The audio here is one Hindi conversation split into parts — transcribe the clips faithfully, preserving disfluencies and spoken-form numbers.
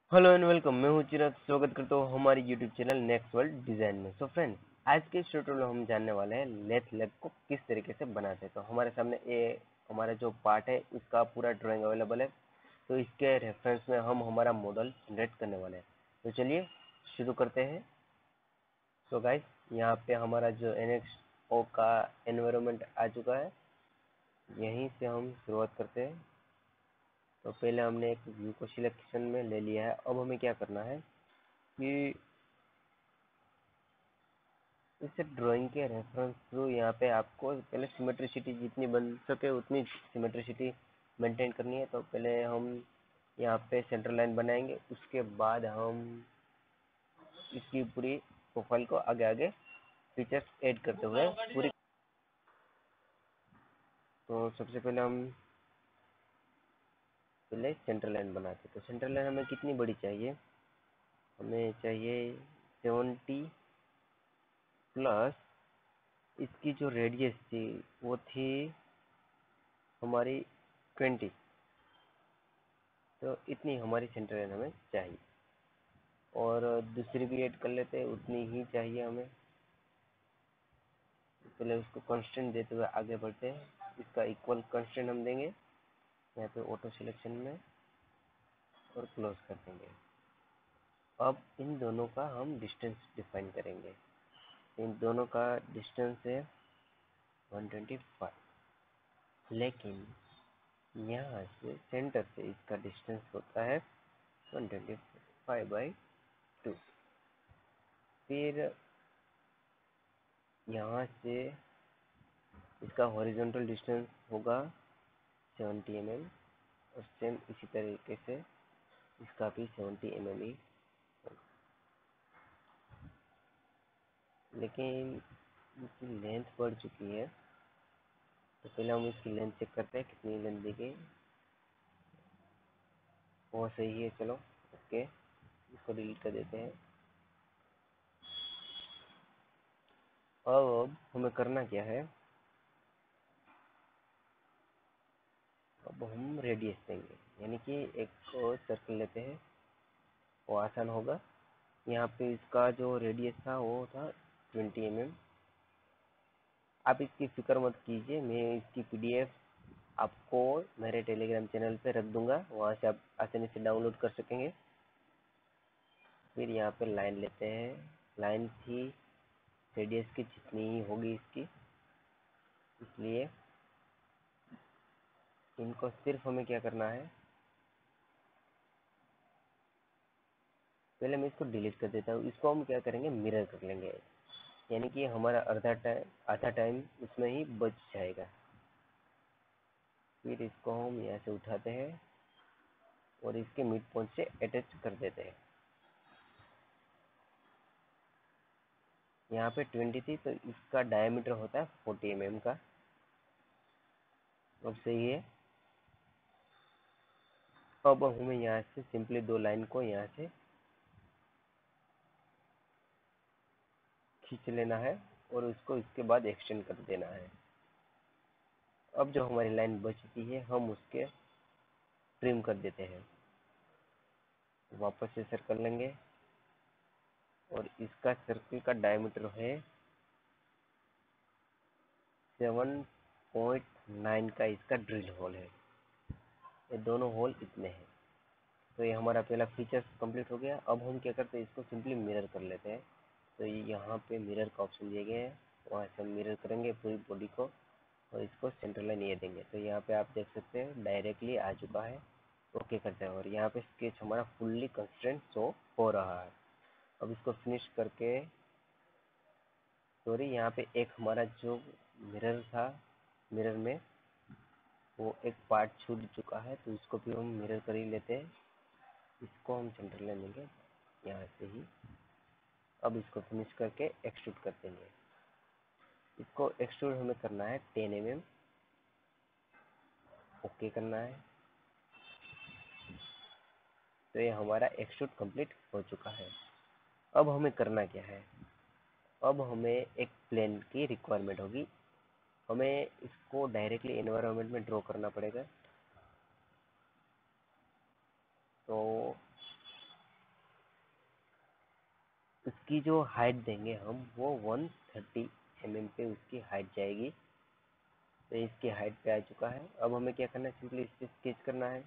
Hello and welcome. मैं हूँ चिराग, स्वागत करता हूँ हमारी YouTube channel next world design में। सो फ्रेंड्स, आज के इस ट्यूटोरियल में हम जानने वाले हैं लेथ लेग को किस तरीके से बनाते हैं। तो हमारे सामने ये हमारा जो पार्ट है उसका पूरा ड्राइंग अवेलेबल है। तो इसके रेफरेंस में हम हमारा मॉडल जनरेट करने वाले हैं। तो चलिए शुरू करते हैं। तो गाइस, यहाँ पे हमारा जो एन एक्स ओ का एनवायरनमेंट आ चुका है। यहीं से हम शुरुआत करते हैं। तो पहले हमने एक व्यू को सिलेक्शन में ले लिया है। अब हमें क्या करना है कि इस ड्राइंग के रेफरेंस थ्रू यहाँ पे आपको पहले सिमेट्रिसिटी जितनी बन सके उतनी सिमेट्रिसिटी मेंटेन करनी है। तो पहले हम यहाँ पे सेंटर लाइन बनाएंगे, उसके बाद हम इसकी पूरी प्रोफाइल को आगे आगे फीचर्स ऐड करते हुए पूरी। तो सबसे पहले हम पहले सेंटर लाइन बनाते हैं। तो सेंटर लाइन हमें कितनी बड़ी चाहिए? हमें चाहिए सेवेंटी प्लस इसकी जो रेडियस थी वो थी हमारी ट्वेंटी। तो इतनी हमारी सेंटर लाइन हमें चाहिए, और दूसरी भी ऐड कर लेते हैं, उतनी ही चाहिए हमें। पहले उसको कांस्टेंट देते हुए आगे बढ़ते हैं। इसका इक्वल कांस्टेंट हम देंगे यहाँ पे ऑटो सिलेक्शन में और क्लोज कर देंगे। अब इन दोनों का हम डिस्टेंस डिफाइन करेंगे। इन दोनों का डिस्टेंस है वन ट्वेंटी फाइव, लेकिन यहाँ से सेंटर से इसका डिस्टेंस होता है one twenty five by two. फिर यहाँ से इसका हॉरिजॉन्टल डिस्टेंस होगा सेवेंटी एम एम, और सेम इसी तरीके से इसका भी सेवेंटी एम एम ही होगा। लेकिन इसकी लेंथ बढ़ चुकी है, तो पहले हम इसकी लेंथ चेक करते हैं कितनी लेंथ दी गई। वो सही है, चलो ओके, इसको डिलीट कर देते हैं। अब हमें करना क्या है? अब हम रेडियस देंगे, यानी कि एक सर्कल लेते हैं, वो आसान होगा। यहाँ पे इसका जो रेडियस था वो था ट्वेंटी एम एम। आप इसकी फिक्र मत कीजिए, मैं इसकी पीडीएफ आपको मेरे टेलीग्राम चैनल पे रख दूंगा, वहाँ से आप आसानी से डाउनलोड कर सकेंगे। फिर यहाँ पे लाइन लेते हैं। लाइन थी रेडियस की जितनी ही होगी इसकी, इसलिए इनको सिर्फ हमें क्या करना है, पहले मैं इसको डिलीट कर देता हूँ। इसको हम क्या करेंगे, मिरर कर लेंगे, यानी कि हमारा आधा टाइम आधा टाइम उसमें ही बच जाएगा। फिर इसको हम यहाँ से उठाते हैं और इसके मिड पॉइंट से अटैच कर देते हैं। यहाँ पे ट्वेंटी थी तो इसका डायमीटर होता है फोर्टी एम एम का। अब सही है। अब हमें यहाँ से सिंपली दो लाइन को यहाँ से खींच लेना है और उसको इसके बाद एक्सटेंड कर देना है। अब जो हमारी लाइन बचती है हम उसके ट्रिम कर देते हैं। वापस से सर्कल लेंगे और इसका सर्कल का डायमीटर है सेवन पॉइंट नाइन का, इसका ड्रिल होल है। ये दोनों होल इतने हैं। तो ये हमारा पहला फीचर्स कंप्लीट हो गया। अब हम क्या करते हैं, इसको सिंपली मिरर कर लेते हैं। तो यहाँ पे मिरर का ऑप्शन दिए गए हैं, वहाँ से हम मिरर करेंगे पूरी बॉडी को और इसको सेंटर लाइन ये देंगे। तो यहाँ पे आप देख सकते हैं डायरेक्टली आ चुका है। ओके करते हैं और यहाँ पे स्केच हमारा फुल्ली कंस्ट्रेंट शो हो रहा है। अब इसको फिनिश करके, सॉरी, यहाँ पे एक हमारा जो मिरर था, मिरर में वो एक पार्ट छूट चुका है, तो इसको भी हम मिरर कर ही लेते हैं। इसको हम सेंटर ले लेंगे यहाँ से ही। अब इसको फिनिश करके एक्सट्रूड कर देंगे। इसको एक्सट्रूड हमें करना है टेन एम एम। ओके करना है। तो ये हमारा एक्सट्रूड कंप्लीट हो चुका है। अब हमें करना क्या है, अब हमें एक प्लेन की रिक्वायरमेंट होगी। हमें इसको डायरेक्टली एनवायरनमेंट में ड्रॉ करना पड़ेगा। तो इसकी जो हाइट देंगे हम वो वन थर्टी एम एम पे उसकी हाइट जाएगी। तो इसकी हाइट पे आ चुका है। अब हमें क्या करना है, सिंपली इस पे स्केच करना है।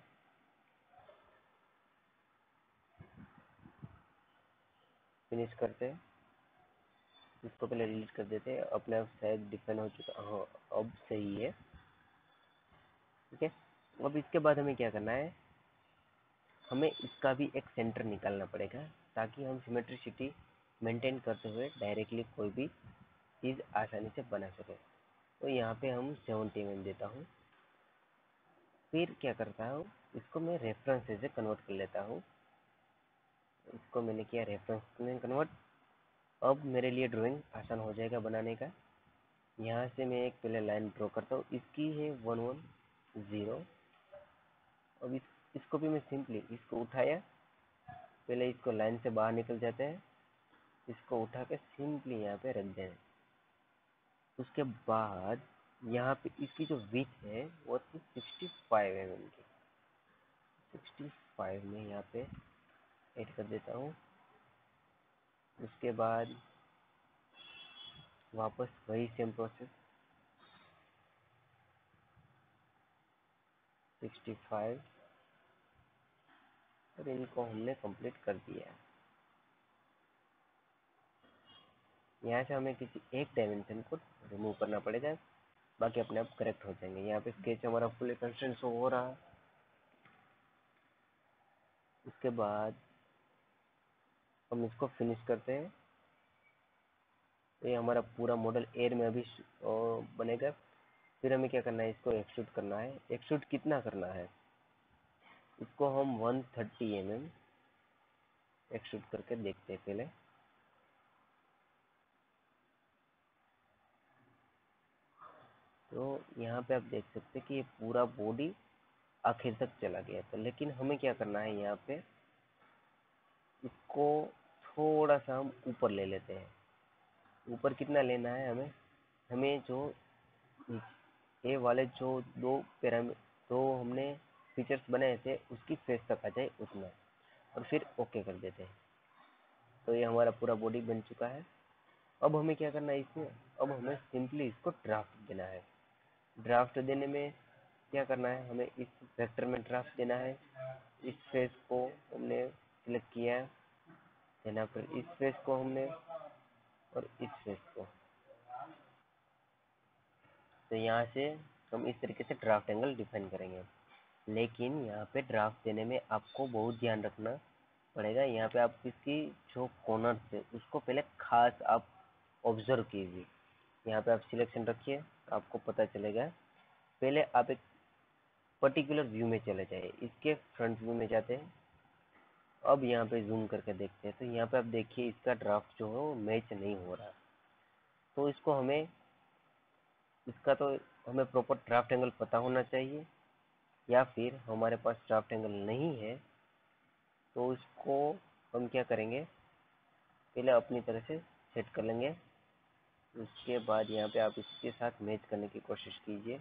फिनिश करते हैं, इसको पहले डिलीट कर देते हैं, अपने आप शायद डिफाइन हो चुका। हाँ, अब सही है। ठीक है, अब इसके बाद हमें क्या करना है, हमें इसका भी एक सेंटर निकालना पड़ेगा ताकि हम सिमेट्रिसिटी मेंटेन करते हुए डायरेक्टली कोई भी चीज़ आसानी से बना सके। तो यहाँ पे हम सेवेंटी एम एम देता हूँ। फिर क्या करता हूँ, इसको मैं रेफरेंस से कन्वर्ट कर लेता हूँ। इसको मैंने किया रेफरेंस में कन्वर्ट। अब मेरे लिए ड्राइंग आसान हो जाएगा बनाने का। यहाँ से मैं एक पहले लाइन ड्रॉ करता हूँ, इसकी है वन वन ज़ीरो। अब इस, इसको भी मैं सिंपली इसको उठाया, पहले इसको लाइन से बाहर निकल जाते हैं, इसको उठा के सिंपली यहाँ पे रख दें। उसके बाद यहाँ पे इसकी जो विड्थ है वो थी सिक्सटी फाइव एम एम की। सिक्सटी फाइव में यहाँ पे ऐड कर देता हूँ। उसके बाद वापस वही सेम प्रोसेस, सिक्सटी फाइव, और इनको हमने कंप्लीट कर दिया है। यहाँ से हमें किसी एक डायमेंशन को रिमूव करना पड़ेगा, बाकी अपने आप करेक्ट हो जाएंगे। यहाँ पे स्केच हमारा फुल कंस्टेंट शो हो रहा है। उसके बाद हम इसको फिनिश करते हैं। तो ये हमारा पूरा मॉडल एयर में अभी बनेगा। फिर हमें क्या करना है, इसको एक्सट्रूड करना है। एक्सट्रूड कितना करना है, इसको हम one thirty M M extrude करके देखते हैं पहले। तो यहाँ पे आप देख सकते हैं कि ये पूरा बॉडी आखिर तक चला गया। तो लेकिन हमें क्या करना है, यहाँ पे इसको थोड़ा सा हम ऊपर ले लेते हैं। ऊपर कितना लेना है हमें, हमें जो ए वाले जो दो पैरामीटर दो हमने फीचर्स बनाए थे उसकी फेस तक आ जाए उतना, और फिर ओके कर देते हैं। तो ये हमारा पूरा बॉडी बन चुका है। अब हमें क्या करना है इसमें, अब हमें सिंपली इसको ड्राफ्ट देना है। ड्राफ्ट देने में क्या करना है, हमें इस वेक्टर में ड्राफ्ट देना है। इस फेस को हमने सिलेक्ट किया है, देना फिर इस फेस को हमने, और इस फेस को। तो यहाँ से हम इस तरीके से ड्राफ्ट एंगल डिफाइन करेंगे। लेकिन यहाँ पे ड्राफ्ट देने में आपको बहुत ध्यान रखना पड़ेगा। यहाँ पे आप इसकी जो कॉर्नर है उसको पहले खास आप ऑब्जर्व कीजिए। यहाँ पे आप सिलेक्शन रखिए, आपको पता चलेगा। पहले आप एक पर्टिकुलर व्यू में चले जाइए, इसके फ्रंट व्यू में जाते हैं। अब यहाँ पे जूम करके देखते हैं, तो यहाँ पे आप देखिए इसका ड्राफ्ट जो है वो मैच नहीं हो रहा। तो इसको हमें इसका तो हमें प्रॉपर ड्राफ्ट एंगल पता होना चाहिए, या फिर हमारे पास ड्राफ्ट एंगल नहीं है तो इसको हम क्या करेंगे, पहले अपनी तरह से सेट कर लेंगे। उसके बाद यहाँ पे आप इसके साथ मैच करने की कोशिश कीजिए।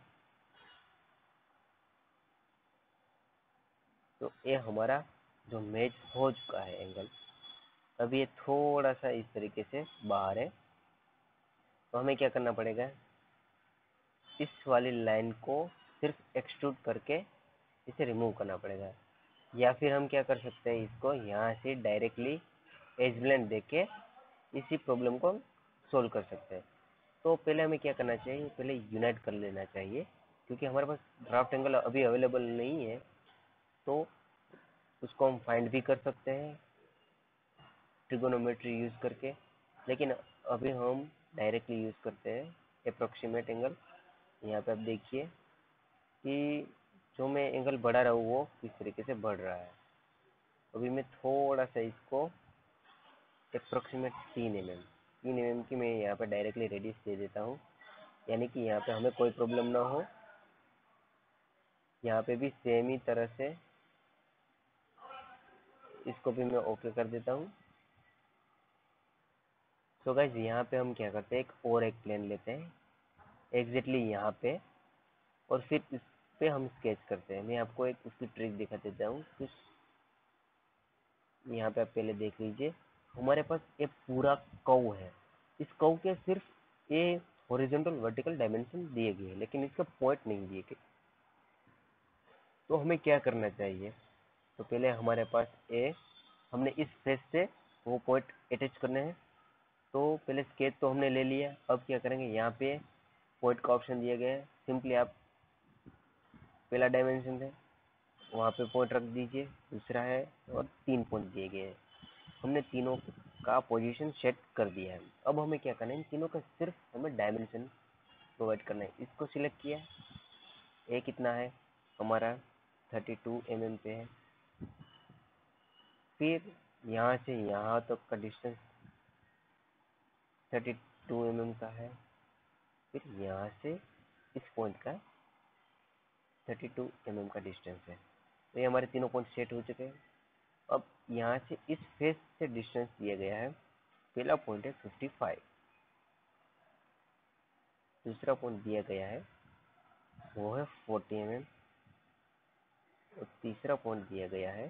तो ये हमारा जो मैच हो चुका है एंगल, अब ये थोड़ा सा इस तरीके से बाहर है। तो हमें क्या करना पड़ेगा, इस वाली लाइन को सिर्फ एक्सट्रूड करके इसे रिमूव करना पड़ेगा। या फिर हम क्या कर सकते हैं, इसको यहाँ से डायरेक्टली एज ब्लेंड देके इसी प्रॉब्लम को सोल्व कर सकते हैं। तो पहले हमें क्या करना चाहिए, पहले यूनाइट कर लेना चाहिए, क्योंकि हमारे पास ड्राफ्ट एंगल अभी अवेलेबल नहीं है। तो उसको हम फाइंड भी कर सकते हैं ट्रिगोनोमेट्री यूज करके, लेकिन अभी हम डायरेक्टली यूज करते हैं अप्रोक्सीमेट एंगल। यहाँ पे आप देखिए कि जो मैं एंगल बढ़ा रहा हूँ वो किस तरीके से बढ़ रहा है। अभी मैं थोड़ा सा इसको अप्रोक्सीमेट तीन एम एम तीन एम एम की मैं यहाँ पे डायरेक्टली रेडियस दे देता हूँ, यानी कि यहाँ पे हमें कोई प्रॉब्लम ना हो। यहाँ पे भी सेम ही तरह से इसको भी मैं ओके कर देता हूँ। तो गाइज यहाँ पे हम क्या करते हैं, एक और एक प्लेन लेते हैं एग्जैक्टली यहाँ पे, और फिर इस पे हम स्केच करते हैं। मैं आपको एक उसकी ट्रिक दिखा देता हूँ। कुछ यहाँ पे आप पहले देख लीजिए। हमारे पास ये पूरा कर्व है, इस कर्व के सिर्फ ये हॉरिजॉन्टल वर्टिकल डायमेंशन दिए गए हैं, लेकिन इसका पॉइंट नहीं दिए गए। तो हमें क्या करना चाहिए? तो पहले हमारे पास ए, हमने इस फेस से वो पॉइंट अटैच करने हैं। तो पहले स्केच तो हमने ले लिया, अब क्या करेंगे, यहाँ पे पॉइंट का ऑप्शन दिया गया है, सिंपली आप पहला डायमेंशन है वहाँ पे पॉइंट रख दीजिए, दूसरा है, और तीन पॉइंट दिए गए हैं। हमने तीनों का पोजीशन सेट कर दिया है। अब हमें क्या करना है, इन तीनों का सिर्फ हमें डायमेंशन प्रोवाइड करना है। इसको सिलेक्ट किया, ए कितना है हमारा थर्टी टू एम एम पे है। फिर यहाँ से यहाँ तक का distance thirty two M M का है। फिर यहाँ से इस पॉइंट का थर्टी टू एम एम का डिस्टेंस है। तो ये हमारे तीनों पॉइंट सेट हो चुके हैं। अब यहाँ से इस फेस से डिस्टेंस दिया गया है, पहला पॉइंट है फिफ्टी फाइव, दूसरा पॉइंट दिया गया है वो है फोर्टी एम एम, और तीसरा पॉइंट दिया गया है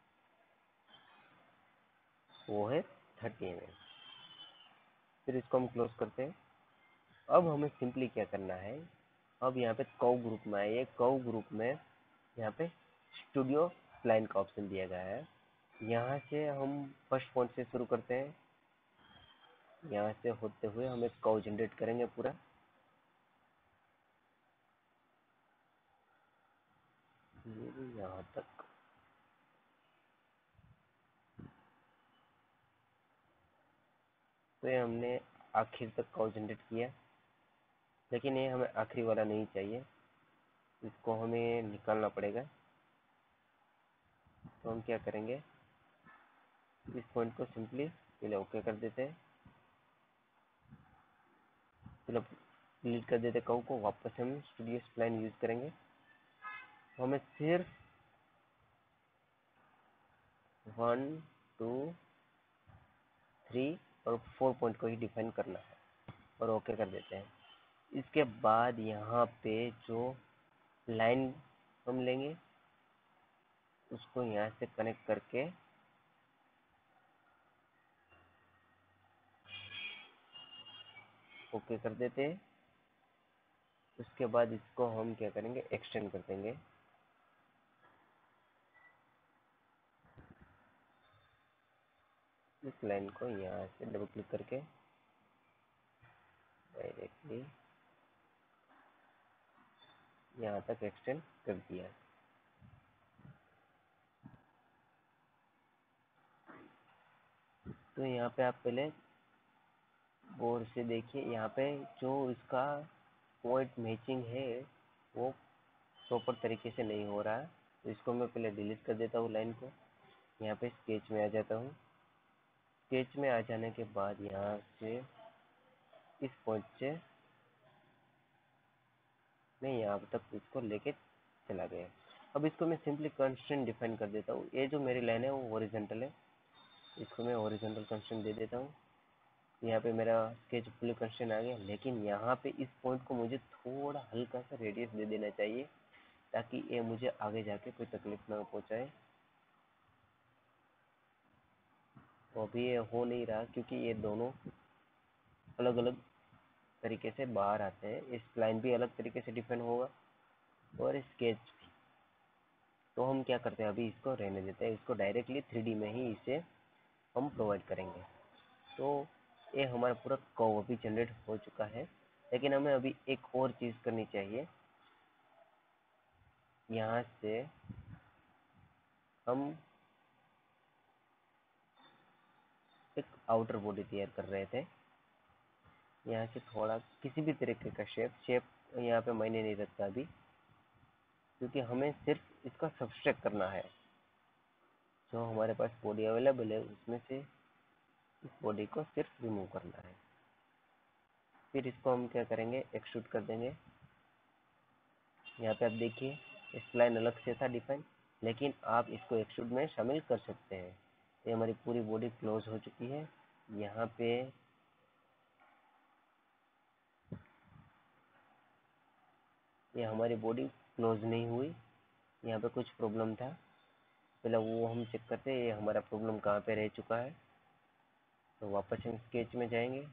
वो है थर्टी एम एम। फिर इसको हम क्लोज करते हैं। अब हमें सिंपली क्या करना है, अब यहाँ पे कर्व ग्रुप में आइए, कर्व ग्रुप में यहाँ पे स्टूडियो स्प्लाइन का ऑप्शन दिया गया है। यहाँ से हम फर्स्ट पॉइंट से शुरू करते हैं, यहाँ से होते हुए हम एक कर्व जनरेट करेंगे पूरा। ये भी यहाँ तक, तो ये हमने आखिर तक कर्व जनरेट किया, लेकिन ये हमें आखिरी वाला नहीं चाहिए, इसको हमें निकालना पड़ेगा। तो हम क्या करेंगे, इस पॉइंट को सिंपली पहले ओके कर देते हैं, पहले डिलीट कर देते कर्व को, वापस हम स्टूडियो स्प्लाइन यूज करेंगे। तो हमें सिर्फ वन टू थ्री और फोर पॉइंट को ही डिफाइन करना है, और ओके कर देते हैं। इसके बाद यहाँ पे जो लाइन हम लेंगे उसको यहाँ से कनेक्ट करके ओके कर देते हैं। उसके बाद इसको हम क्या करेंगे, एक्सटेंड कर देंगे। इस लाइन को यहाँ से डबल क्लिक करके डायरेक्टली यहाँ तक एक्सटेंड कर दिया। तो यहाँ पे आप पहले गौर से देखिए, यहाँ पे जो इसका पॉइंट मैचिंग है वो प्रॉपर तरीके से नहीं हो रहा है। तो इसको मैं पहले डिलीट कर देता हूँ लाइन को, यहाँ पे स्केच में आ जाता हूँ। स्केच में आ जाने के बाद यहाँ से इस पॉइंट से मैं यहाँ तक इसको लेके चला गया। अब इसको मैं सिंपली कंस्ट्रेंट डिफाइन कर देता हूँ। ये जो मेरी लाइन है वो हॉरिजॉन्टल है, इसको मैं हॉरिजॉन्टल कंस्ट्रेंट दे देता हूँ। यहाँ पे मेरा स्केच फुल कंस्ट्रेंट आ गया, लेकिन यहाँ पे इस पॉइंट को मुझे थोड़ा हल्का सा रेडियस दे देना चाहिए, ताकि ये मुझे आगे जाके कोई तकलीफ ना पहुँचाए। तो अभी ये हो नहीं रहा, क्योंकि ये दोनों अलग अलग तरीके से बाहर आते हैं। इस लाइन भी अलग तरीके से डिफाइन होगा और स्केच भी। तो हम क्या करते हैं, अभी इसको रहने देते हैं, इसको डायरेक्टली थ्री डी में ही इसे हम प्रोवाइड करेंगे। तो ये हमारा पूरा कर्व अभी जनरेट हो चुका है, लेकिन हमें अभी एक और चीज़ करनी चाहिए। यहाँ से हम एक आउटर बॉडी तैयार कर रहे थे, यहाँ से थोड़ा किसी भी तरीके का शेप शेप यहाँ पे मायने नहीं रखता अभी, क्योंकि हमें सिर्फ इसका सब्सट्रैक्ट करना है। जो हमारे पास बॉडी अवेलेबल है उसमें से इस बॉडी को सिर्फ रिमूव करना है। फिर इसको हम क्या करेंगे, एक्सट्रूड कर देंगे। यहाँ पे आप देखिए इस लाइन अलग से था डिफाइन, लेकिन आप इसको एक्सट्रूड में शामिल कर सकते हैं। ये हमारी पूरी बॉडी क्लोज हो चुकी है। यहाँ पे ये हमारी बॉडी क्लोज नहीं हुई, यहाँ पे कुछ प्रॉब्लम था, पहले वो हम चेक करते हैं ये हमारा प्रॉब्लम कहाँ पे रह चुका है। तो वापस हम स्केच में जाएंगे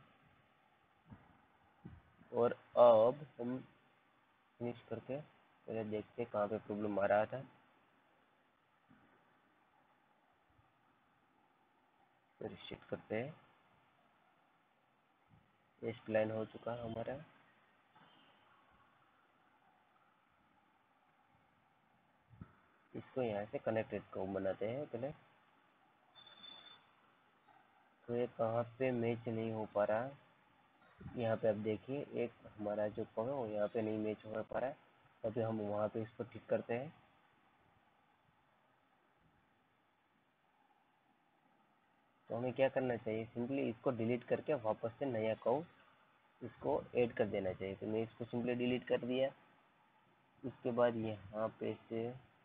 और अब हम फिनिश करके पहले देखते हैं कहाँ पे प्रॉब्लम आ रहा था। तो रिसेट करते हैं। ये स्प्लाइन हो चुका है हमारा। इसको यहाँ से कनेक्टेड को बनाते हैं पहले। तो ये कहाँ पे मैच नहीं हो पा रहा है, यहाँ पे आप देखिए एक हमारा जो कॉम है वो यहाँ पे नहीं मैच हो पा रहा है। अभी हम वहाँ पे इसको ठीक करते हैं। तो हमें क्या करना चाहिए, सिंपली इसको डिलीट करके वापस से नया कॉम इसको ऐड कर देना चाहिए। तो मैं इसको सिंपली डिलीट कर दिया। उसके बाद यहाँ पे से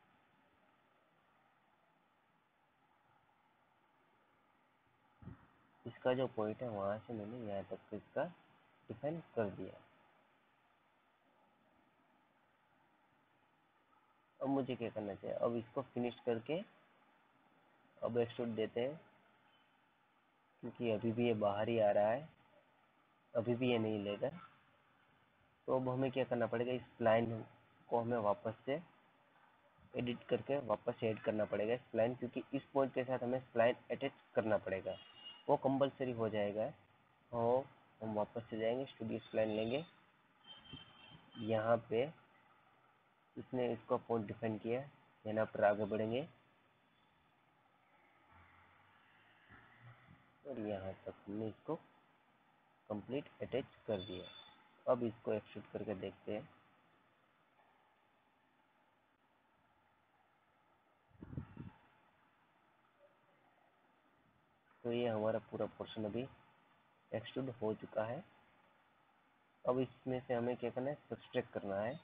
इसका जो पॉइंट है वहाँ से मैंने यहाँ तक इसका डिफाइन कर दिया। अब मुझे क्या करना चाहिए, अब इसको फिनिश करके अब एक्सट्रूड देते हैं, क्योंकि अभी भी ये बाहर ही आ रहा है, अभी भी ये नहीं लेगा। तो अब हमें क्या करना पड़ेगा, इस लाइन को हमें वापस से एडिट करके वापस से ऐड करना पड़ेगा स्प्लाइन, क्योंकि इस पॉइंट के साथ हमें स्प्लाइन अटैच करना पड़ेगा, वो कंपलसरी हो जाएगा। और हम वापस से जाएंगे, स्टूडियो स्प्लाइन लेंगे। यहाँ पे इसने इसको पॉइंट डिफाइन किया, यहाँ पर आगे बढ़ेंगे और यहाँ तक हमने इसको कंप्लीट अटैच कर दिया। अब इसको एक्सट्रूड करके देखते हैं। तो ये हमारा पूरा पोर्शन अभी एक्सट्रूड हो चुका है। अब इसमें से हमें क्या करना है, सब्सट्रैक्ट करना है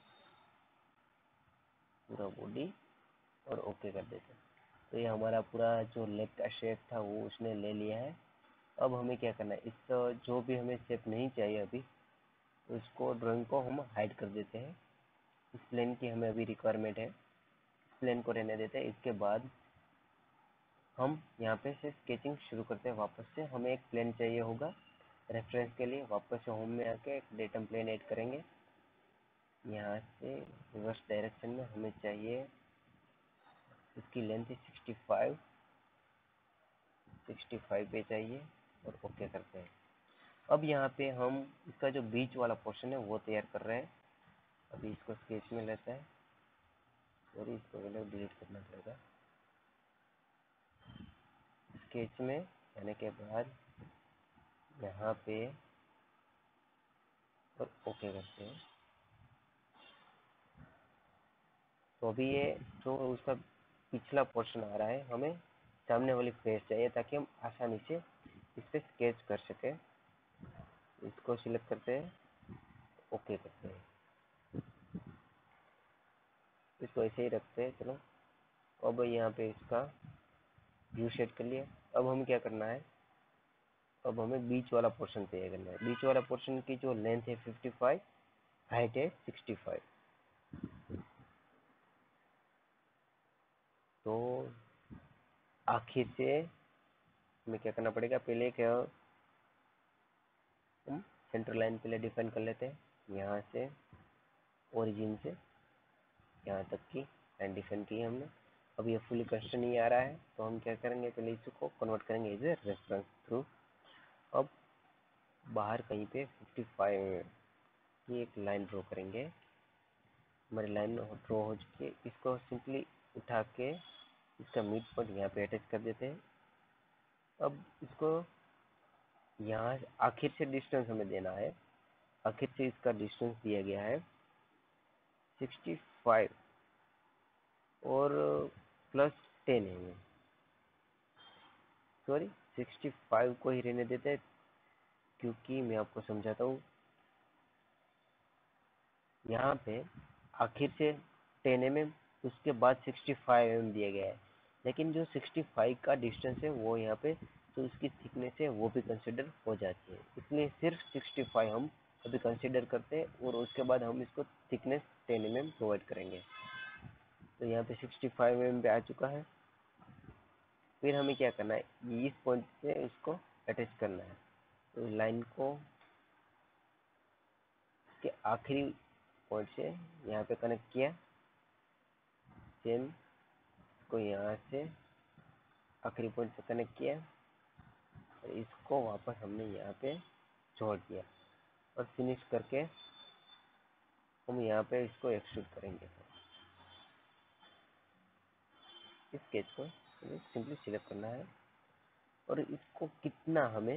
पूरा बॉडी और ओके कर देते हैं। तो ये हमारा पूरा जो लेग का शेप था वो उसने ले लिया है। अब हमें क्या करना है, इस जो भी हमें शेप नहीं चाहिए अभी, तो इसको ड्राइंग को हम हाइड कर देते हैं। इस प्लेन की हमें अभी रिक्वायरमेंट है, प्लेन को रहने देते हैं। इसके बाद हम यहाँ पे से स्केचिंग शुरू करते हैं। वापस से हमें एक प्लेन चाहिए होगा रेफरेंस के लिए। वापस से होम में आके एक डेटम प्लेन ऐड करेंगे। यहाँ से रिवर्स डायरेक्शन में हमें चाहिए, इसकी लेंथ है सिक्सटी फाइव, सिक्सटी फाइव पे चाहिए और ओके करते हैं। अब यहाँ पे हम इसका जो बीच वाला पोर्शन है वो तैयार कर रहे हैं। अभी इसको स्केच में लेता है और इसको पहले डिलीट करना पड़ेगा। स्केच में जाने के बाद यहाँ पे और ओके करते हैं। तो अभी ये जो उसका पिछला पोर्शन आ रहा है, हमें सामने वाली फेस चाहिए ताकि हम आसानी से इस पर स्केच कर सकें। इसको सिलेक्ट करते हैं, ओके करते हैं, इसको ऐसे ही रखते हैं। चलो अब यहाँ पे इसका व्यू सेट कर लिया। अब हमें क्या करना है, अब हमें बीच वाला पोर्शन तैयार करना है। बीच वाला पोर्शन की जो लेंथ है फिफ्टी फाइव, हाइट है सिक्सटी फाइव। तो आखिर से हमें क्या करना पड़ेगा, पहले क्या हम सेंटर लाइन पहले डिफाइन कर लेते हैं। यहाँ से ओरिजिन से यहाँ तक की लाइन डिफाइन की है हमने। अब ये फुली कंस्ट्रक्ट नहीं आ रहा है, तो हम क्या करेंगे, पहले इसको कन्वर्ट करेंगे एज ए रेफरेंस थ्रू। अब बाहर कहीं पे फिफ्टी फाइव की एक लाइन ड्रॉ करेंगे। हमारी लाइन ड्रॉ हो चुकी है। इसको सिंपली उठा के इसका मिड पॉइंट यहाँ पे अटैच कर देते हैं। अब इसको यहाँ आखिर से डिस्टेंस हमें देना है। आखिर से इसका डिस्टेंस दिया गया है सिक्सटी फाइव और प्लस टेन है, सॉरी सिक्सटी फाइव को ही रहने देते हैं, क्योंकि मैं आपको समझाता हूँ। यहाँ पे आखिर से टेन एम एम, उसके बाद सिक्सटी फाइव एम एम दिया गया है, लेकिन जो सिक्सटी फाइव का डिस्टेंस है वो यहाँ पे जो उसकी थिकनेस है वो भी कंसिडर हो जाती है। इसलिए सिर्फ सिक्सटी फाइव हम अभी कंसिडर करते हैं और उसके बाद हम इसको thickness ten M M provide करेंगे। तो यहाँ पे सिक्सटी फाइव एम एम पे आ चुका है। फिर हमें क्या करना है, इस पॉइंट से इसको अटैच करना है। तो लाइन को के आखिरी पॉइंट से यहाँ पे कनेक्ट किया, सेम को यहाँ से आखिरी पॉइंट से कनेक्ट किया और इसको वापस हमने यहाँ पे जोड़ दिया और फिनिश करके हम यहाँ पे इसको एक्सट्रूड करेंगे। इस स्केच को सिंपली सिलेक्ट करना है और इसको कितना हमें,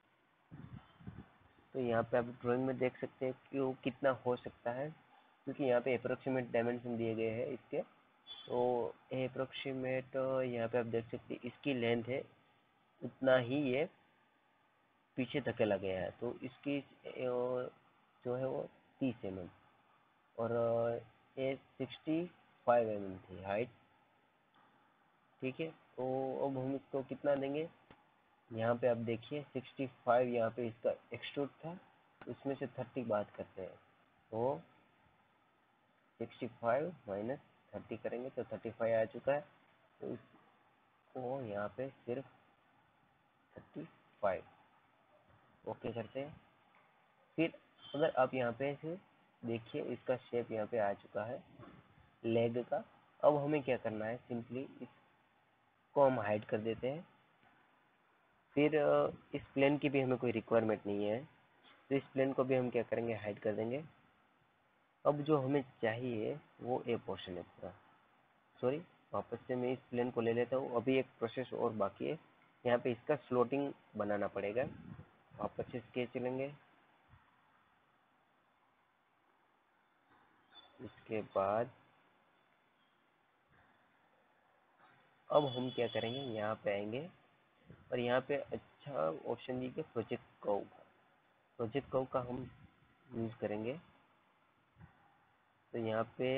तो यहाँ पे आप ड्राइंग में देख सकते हैं कि वो कितना हो सकता है, क्योंकि यहाँ पे अप्रोक्सीमेट डायमेंशन दिए गए हैं इसके। तो अप्रोक्सीमेट यहाँ पे आप देख सकते हैं इसकी लेंथ है उतना ही ये पीछे धकेला गया है, तो इसकी जो है वो तीस एम एम और ये सिक्सटी फाइव एम एम थी हाइट। ठीक है, तो अब हम इसको कितना देंगे, यहाँ पे आप देखिए सिक्सटी फाइव यहाँ पे इसका एक्सट्रूड था, उसमें से थर्टी बात करते हैं तो सिक्सटी फाइव माइनस थर्टी करेंगे तो थर्टी फाइव आ चुका है। तो इसको यहाँ पे सिर्फ थर्टी फाइव ओके करते हैं। फिर अगर आप यहाँ पे से देखिए इसका शेप यहाँ पे आ चुका है लेग का। अब हमें क्या करना है, सिंपली इसको हम हाइड कर देते हैं। फिर इस प्लेन की भी हमें कोई रिक्वायरमेंट नहीं है, तो इस प्लेन को भी हम क्या करेंगे, हाइड कर देंगे। अब जो हमें चाहिए वो ए पोर्शन है पूरा, सॉरी वापस से मैं इस प्लेन को ले लेता हूँ। अभी एक प्रोसेस और बाकी है, यहाँ पे इसका स्लोटिंग बनाना पड़ेगा। वापस से स्केच चलेंगे, इसके बाद अब हम क्या करेंगे, यहाँ पे आएंगे और यहाँ पे अच्छा ऑप्शन दीजिए प्रोजेक्ट कर्व का। प्रोजेक्ट कर्व का हम यूज करेंगे, तो यहाँ पे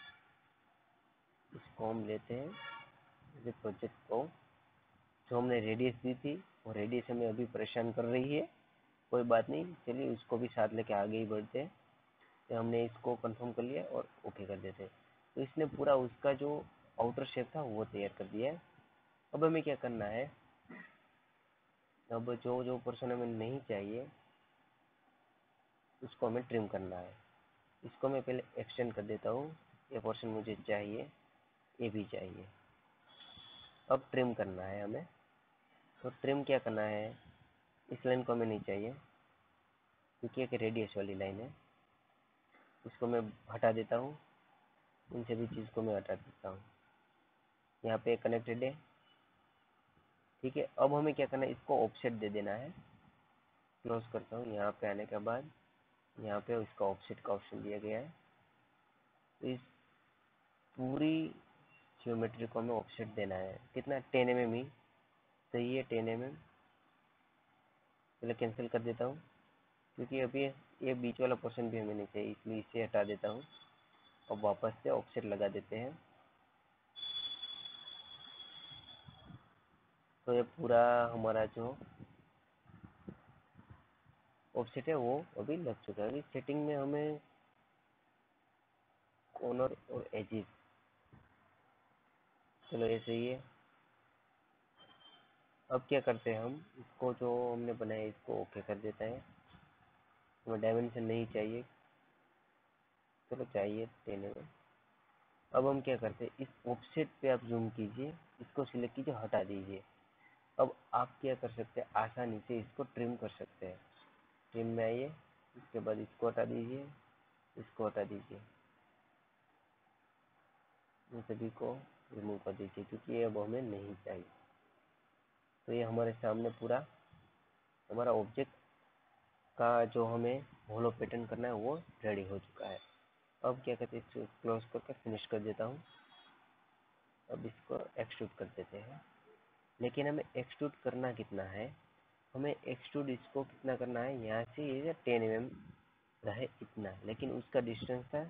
इसको हम लेते हैं प्रोजेक्ट कर्व। जो हमने रेडियस दी थी वो रेडियस हमें अभी परेशान कर रही है, कोई बात नहीं, चलिए उसको भी साथ लेके आगे ही बढ़ते हैं। तो हमने इसको कंफर्म कर लिया और ओके कर देते हैं। तो इसने पूरा उसका जो आउटर शेप था वो तैयार कर दिया है। अब हमें क्या करना है, अब जो जो पोर्शन हमें नहीं चाहिए उसको हमें ट्रिम करना है। इसको मैं पहले एक्सटेंड कर देता हूँ, ये पोर्शन मुझे चाहिए, ये भी चाहिए। अब ट्रिम करना है हमें, तो ट्रिम क्या करना है, इस लाइन को हमें नहीं चाहिए क्योंकि एक रेडियस वाली लाइन है, इसको मैं हटा देता हूँ। इन सभी चीज़ को मैं हटा देता हूँ, यहाँ पे कनेक्टेड है। ठीक है, अब हमें क्या करना है, इसको ऑफसेट दे देना है। क्लोज करता हूँ, यहाँ पे आने के बाद यहाँ पे इसका ऑफसेट का ऑप्शन दिया गया है। तो इस पूरी ज्योमेट्री को हमें ऑफसेट देना है, कितना, टेन एम एम ही सही है, टेन एम एम। पहले कैंसिल कर देता हूँ क्योंकि अभी ये बीच वाला पोर्शन भी हमें नहीं चाहिए, इसलिए इसे हटा देता हूँ। और वापस से ऑफसेट लगा देते हैं, तो ये पूरा हमारा जो ऑफसेट है वो अभी लग चुका है। अभी सेटिंग में हमें कॉर्नर और एजेस, चलो ये सही है। अब क्या करते हैं, हम इसको जो हमने बनाया इसको ओके कर देते हैं। हमें डायमेंशन नहीं चाहिए, चलो चाहिए टेन एम। अब हम क्या करते हैं, इस ऑफसेट पे आप जूम कीजिए, इसको सिलेक्ट कीजिए, हटा दीजिए। अब आप क्या कर सकते हैं, आसानी से इसको ट्रिम कर सकते हैं। ट्रिम में आइए, इसके बाद इसको हटा दीजिए, इसको हटा दीजिए, इन सभी को रिमूव कर दीजिए क्योंकि ये अब हमें नहीं चाहिए। तो ये हमारे सामने पूरा हमारा ऑब्जेक्ट का जो हमें होलो पैटर्न करना है वो रेडी हो चुका है। अब क्या कहते हैं, इसको क्लोज करके फिनिश कर देता हूँ। अब इसको एक्सट्रूड कर देते हैं, लेकिन हमें एक्सट्रूड करना कितना है, हमें एक्सट्रूड इसको कितना करना है, यहाँ से ये टेन एम एम रहे इतना, लेकिन उसका डिस्टेंस था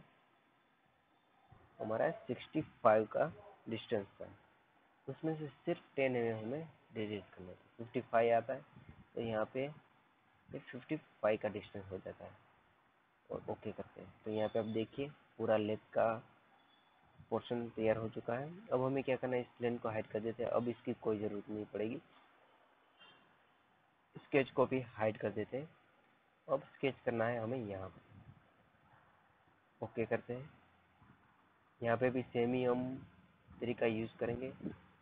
हमारा सिक्सटी फाइव का डिस्टेंस था, उसमें से सिर्फ टेन एम एम हमें डिलीट करना है। फिफ्टी फाइव आता है तो यहाँ पे फिफ्टी फाइव का डिस्टेंस हो जाता है और ओके करते हैं। तो यहाँ पे आप देखिए पूरा लेग का पोर्शन तैयार हो चुका है। अब हमें क्या करना है, इस प्लेन को हाइड कर देते हैं, अब इसकी कोई ज़रूरत नहीं पड़ेगी। स्केच को भी हाइड कर देते हैं। अब स्केच करना है हमें यहाँ पे, ओके करते हैं। यहाँ पे भी सेम ही हम तरीका यूज करेंगे।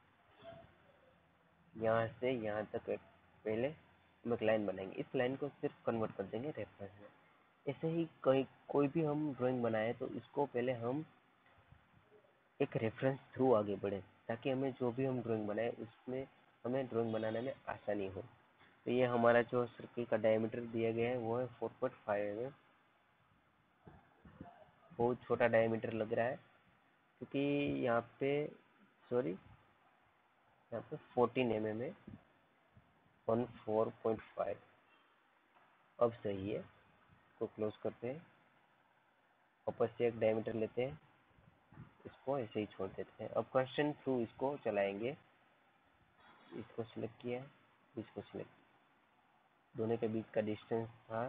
यहाँ से यहाँ तक एक पहले हम एक लाइन बनाएंगे, इस लाइन को सिर्फ कन्वर्ट कर देंगे रेफरेंस में। ऐसे ही कोई कोई भी हम ड्राइंग बनाए तो इसको पहले हम एक रेफरेंस थ्रू आगे बढ़े, ताकि हमें जो भी हम ड्राइंग बनाए उसमें हमें ड्राइंग बनाने में आसानी हो। तो ये हमारा जो सर्कल का डायमीटर दिया गया है वो है four point five M M. बहुत छोटा डायमीटर लग रहा है क्योंकि यहाँ पे सॉरी यहाँ पे फोर्टीन एम एम है, वन फोर पॉइंट फाइव। अब सही है, इसको क्लोज करते हैं। वापस से एक डायमीटर लेते हैं, इसको ऐसे ही छोड़ देते हैं। अब क्वेश्चन थ्रू इसको चलाएंगे। इसको सिलेक्ट किया, इसको सिलेक्ट, दोनों के बीच का डिस्टेंस था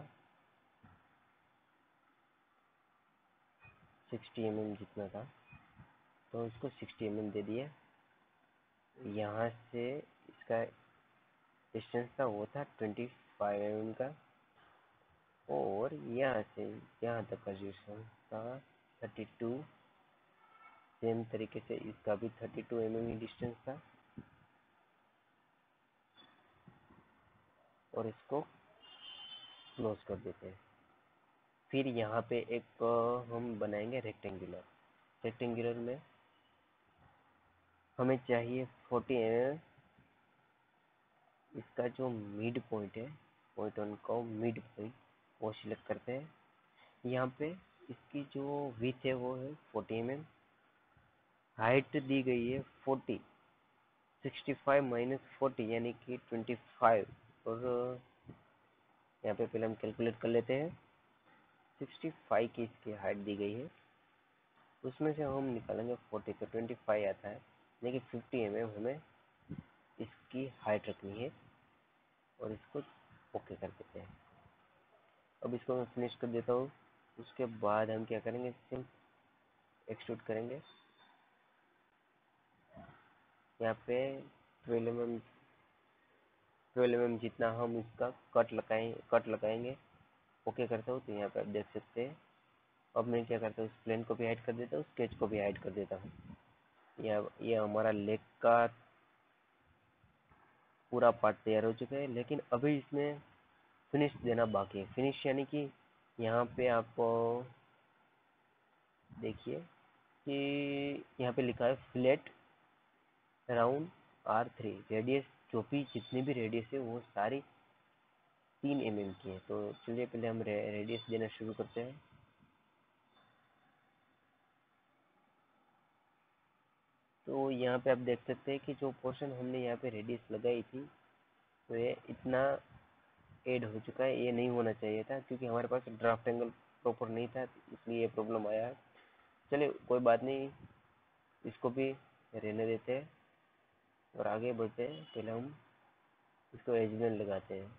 सिक्सटी एम एम जितना था, तो इसको सिक्सटी एम एम दे दिया। यहाँ से इसका डिस्टेंस था वो था ट्वेंटी फाइव एम एम का, और यहाँ से यहाँ तक का डिस्टेंस था थर्टी टू। सेम तरीके से इसका भी थर्टी टू एम एम ही डिस्टेंस था, और इसको क्लोज कर देते हैं। फिर यहाँ पे एक अ, हम बनाएंगे रेक्टेंगुलर। रेक्टेंगुलर में हमें चाहिए फोर्टी एम एम। इसका जो मिड पॉइंट है, पॉइंट वन का मिड पॉइंट, वो सिलेक्ट करते हैं। यहाँ पे इसकी जो विथ है वो है फोर्टी एम एम। हाइट दी गई है forty, sixty five minus forty यानी कि ट्वेंटी फाइव। और यहाँ पे पहले हम कैलकुलेट कर लेते हैं। सिक्सटी फाइव की इसकी हाइट दी गई है, उसमें से हम निकालेंगे फोर्टी, तो ट्वेंटी फाइव आता है, यानी कि फिफ्टी एम एम हमें इसकी हाइट रखनी है, और इसको ओके कर देते हैं। अब इसको मैं फिनिश कर देता हूँ। उसके बाद हम क्या करेंगे, सिर्फ एक्सट्रूड करेंगे। यहाँ पे twelve M M twelve M M जितना हम इसका कट लगाएं कट लगाएंगे। ओके करता हूँ, तो यहाँ पे आप देख सकते हैं। अब मैं क्या करता हूँ, उस प्लेन को भी हाइड कर देता हूँ, स्केच को भी हाइड कर देता हूँ। यह ये हमारा लेग का पूरा पार्ट तैयार हो चुका है, लेकिन अभी इसमें फिनिश देना बाकी है। फिनिश यानी कि यहाँ पे आप देखिए कि यहाँ पे लिखा है flat round R three radius. जो भी जितनी भी रेडियस है वो सारी तीन एम एम की है। तो चलिए पहले हम रे, रेडियस देना शुरू करते हैं। तो यहाँ पे आप देख सकते हैं कि जो पोर्शन हमने यहाँ पे रेडियस लगाई थी, तो ये इतना ऐड हो चुका है। ये नहीं होना चाहिए था, क्योंकि हमारे पास ड्राफ्ट एंगल प्रॉपर नहीं था, इसलिए ये प्रॉब्लम आया है। चलिए कोई बात नहीं, इसको भी रहने देते हैं और आगे बढ़ते हैं। पहले हम इसको एजमेंट लगाते हैं।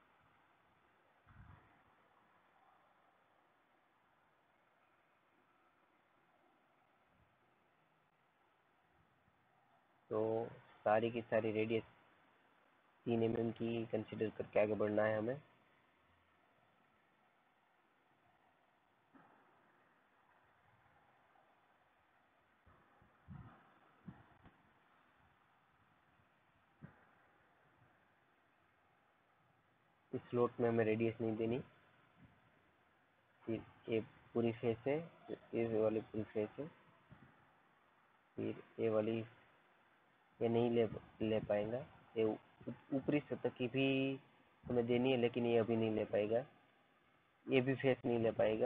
तो सारी की सारी रेडियस तीन एम एम की कंसिडर करके आगे बढ़ना है हमें। इस स्लॉट में हमें रेडियस नहीं देनी। फिर ये पूरी फेस है, ये वाली पूरी फेस है। फिर ये वाली ये नहीं ले ले पाएगा। ये ऊपरी सतह की भी हमें देनी है, लेकिन ये अभी नहीं ले पाएगा। ये भी फेस नहीं ले पाएगा,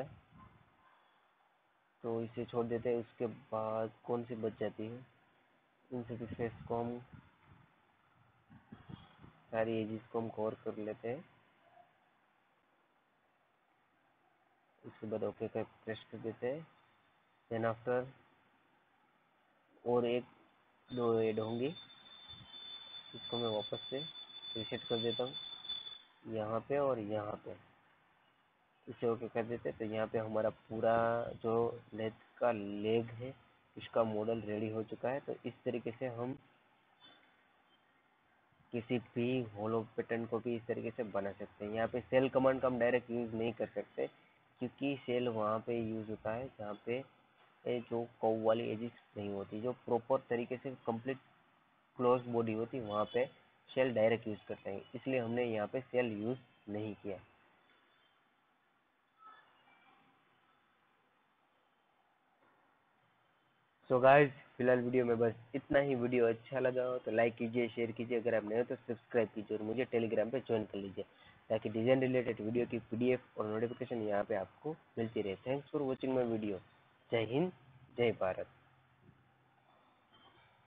तो इसे छोड़ देते हैं। उसके बाद कौन सी बच जाती है, इन सभी फेस को हम सारी एजेस को हम कवर कर लेते हैं। उसके बाद ओके का प्रेस कर देते हैं। देन आफ्टर और एक दो ऐड होंगी, इसको मैं वापस से रिसेट कर देता हूँ यहाँ पे और यहाँ पे। इसे ओके कर देते हैं। तो यहाँ पे हमारा पूरा जो लेग का लेग है इसका मॉडल रेडी हो चुका है। तो इस तरीके से हम किसी भी होलो पैटर्न को भी इस तरीके से बना सकते हैं। यहाँ पे सेल कमांड का हम डायरेक्ट यूज़ नहीं कर सकते, क्योंकि सेल वहाँ पे यूज़ होता है जहाँ पे ये जो कर्व वाली एजिस नहीं होती, जो प्रॉपर तरीके से कंप्लीट क्लोज बॉडी होती, वहाँ पे सेल डायरेक्ट यूज़ करते हैं, इसलिए हमने यहाँ पे सेल यूज़ नहीं किया। सो गाइस, फिलहाल वीडियो में बस इतना ही। वीडियो अच्छा लगा हो तो लाइक कीजिए, शेयर कीजिए, अगर आप नए हो तो सब्सक्राइब कीजिए और मुझे टेलीग्राम पे ज्वाइन कर लीजिए, ताकि डिज़ाइन रिलेटेड वीडियो की पीडीएफ और नोटिफिकेशन यहाँ पे आपको मिलती रहे। Thanks for watching my video. जय हिंद, जय भारत।